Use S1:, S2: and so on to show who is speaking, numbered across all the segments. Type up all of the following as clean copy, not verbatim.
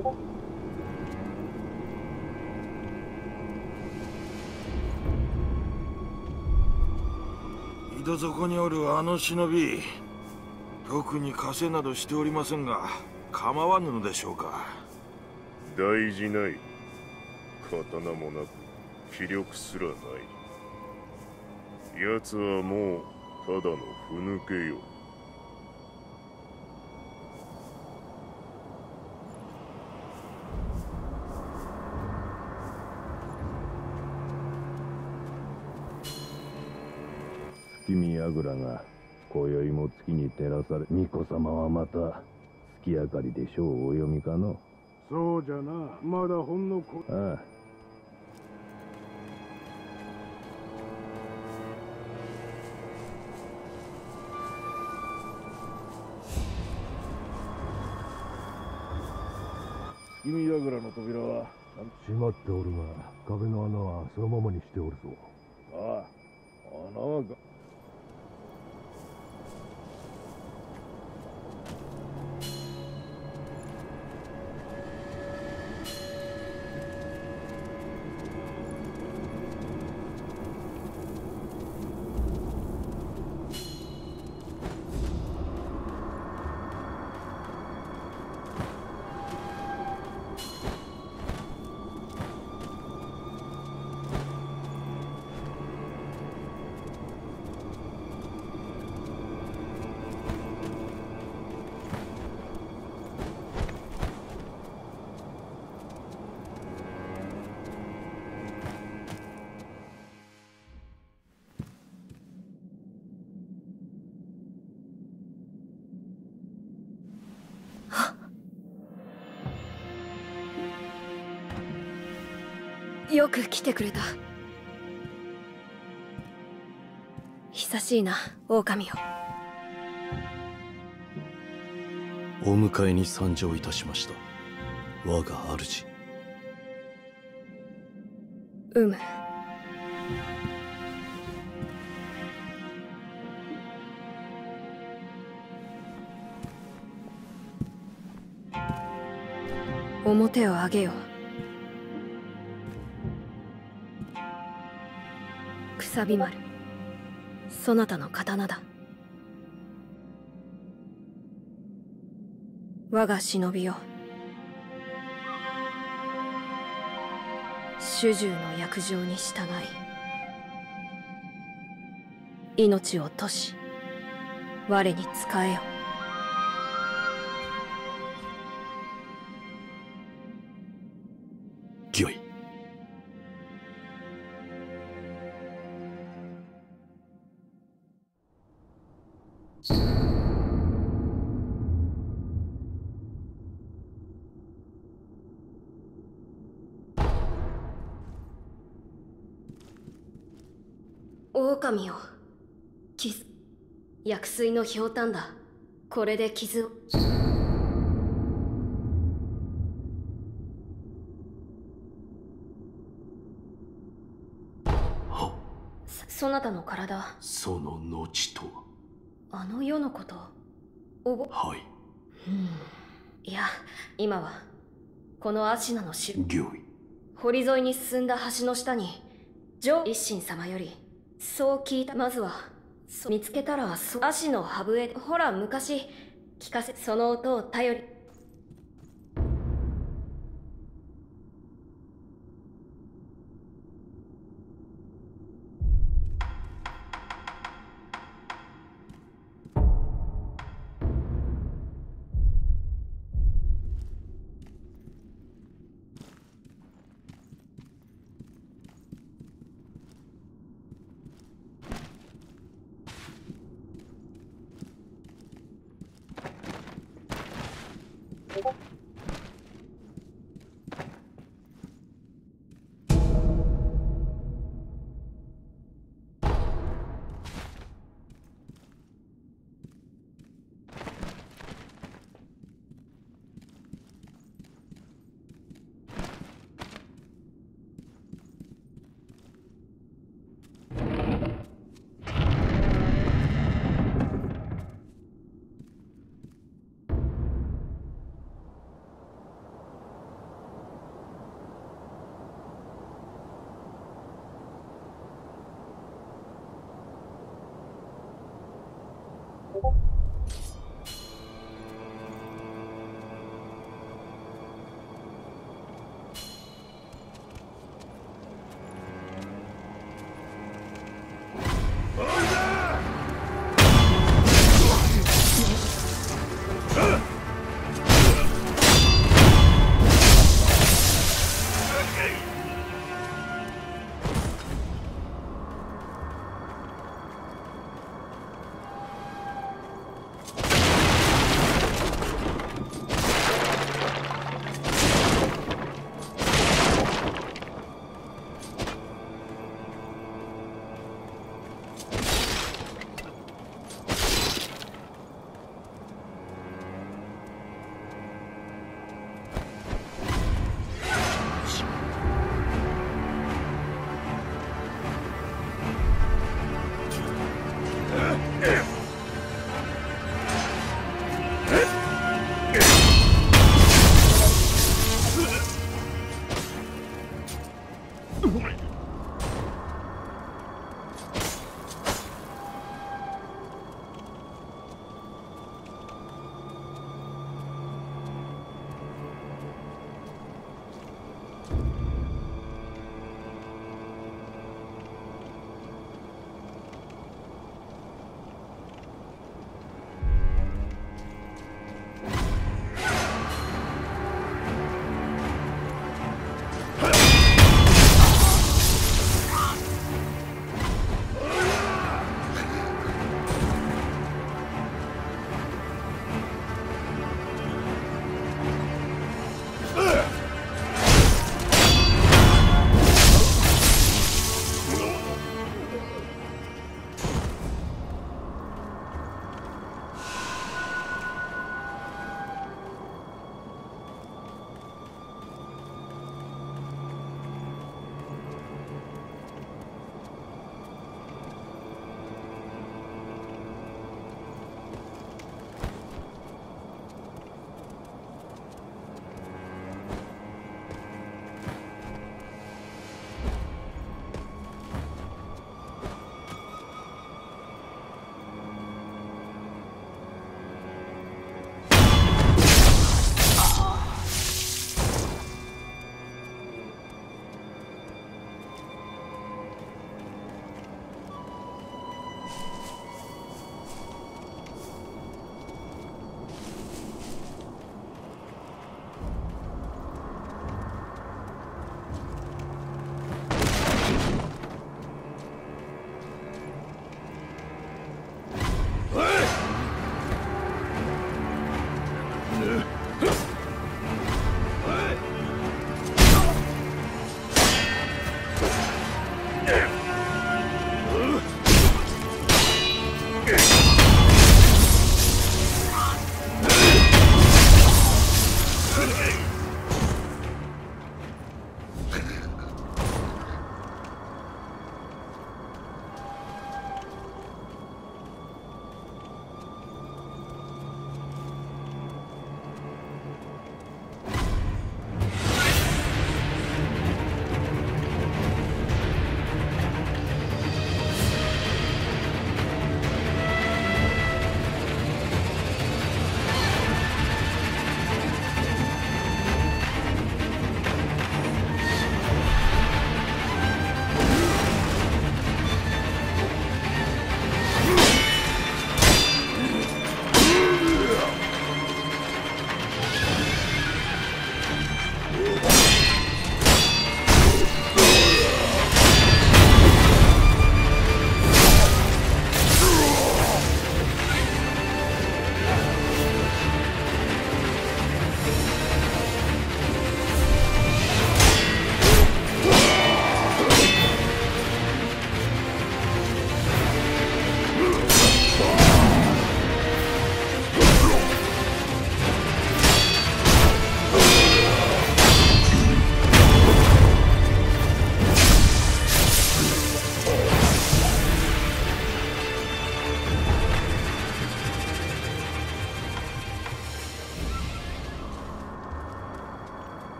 S1: 井戸底におるあの忍び、特に稼などしておりませんが、構わぬのでしょうか。
S2: 大事ない。刀もなく気力すらない。奴はもうただのふぬけよ。
S3: 月見櫓が今宵も月に照らされ、巫女様はまた月明かりで書をお読みかの。
S4: そうじゃな、まだほんのこ。
S3: ああ。
S4: 月見櫓の扉は
S3: 閉まっておるが、壁の穴はそのままにしておるぞ。
S4: ああ、穴はが。
S5: よく来てくれた。久しいな、狼よ。
S6: お迎えに参上いたしました、我が主。
S5: 表を上げよ。くさび丸、そなたの刀だ。我が忍びよ、主従の約定に従い、命を賭し我に仕えよ。
S6: 御意。
S5: 狼よ、傷、薬水のひょうたんだ。これで傷を。
S6: は、
S5: そなたの体、
S6: その後とは。
S5: あの世のこと。
S6: はい。
S5: いや、今はこのアシナの
S6: 御意。
S5: 堀沿いに進んだ橋の下に上一心様よりそう聞いた。まずは見つけたら足のハブへ。ほら昔聞かせ、その音を頼り。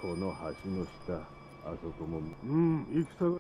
S3: この橋の下、あそこも。
S4: 戦が。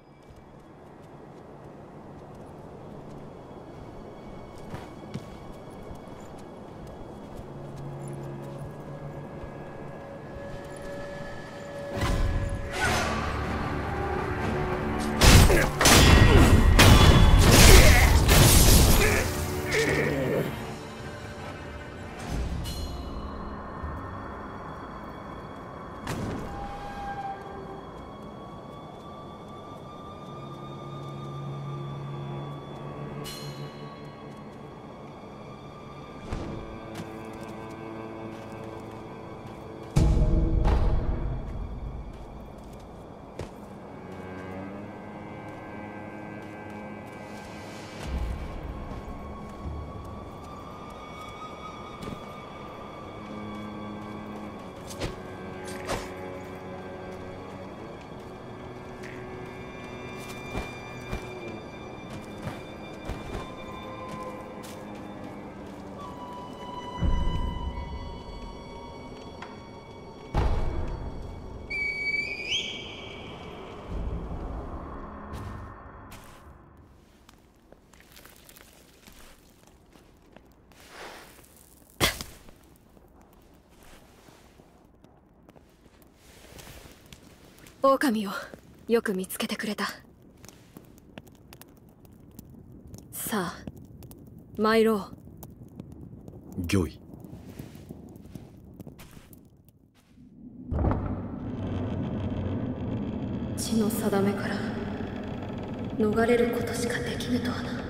S5: 狼をよく見つけてくれた。さあ参ろう。
S6: 御意。
S5: 血の定めから逃れることしかできぬとはな。